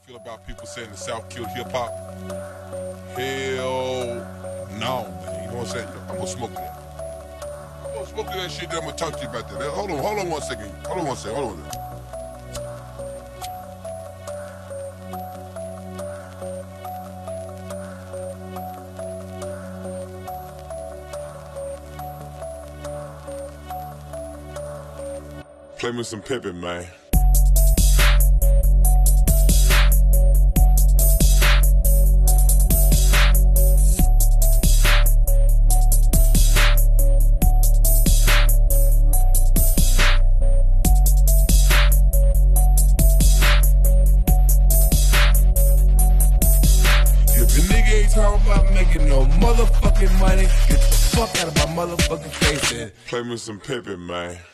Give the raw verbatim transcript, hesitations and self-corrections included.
feel about people saying the South killed hip-hop? Hell no, man. You know what I'm saying? I'm gonna smoke that. I'm gonna smoke that shit, then I'm gonna talk to you about that. Hold on, hold on one second. Hold on one second, hold on one second. Play me some Pimpin, man. If a nigga ain't talking about making no motherfucking money, get the fuck out of my motherfucking face and play me some Pimpin, man.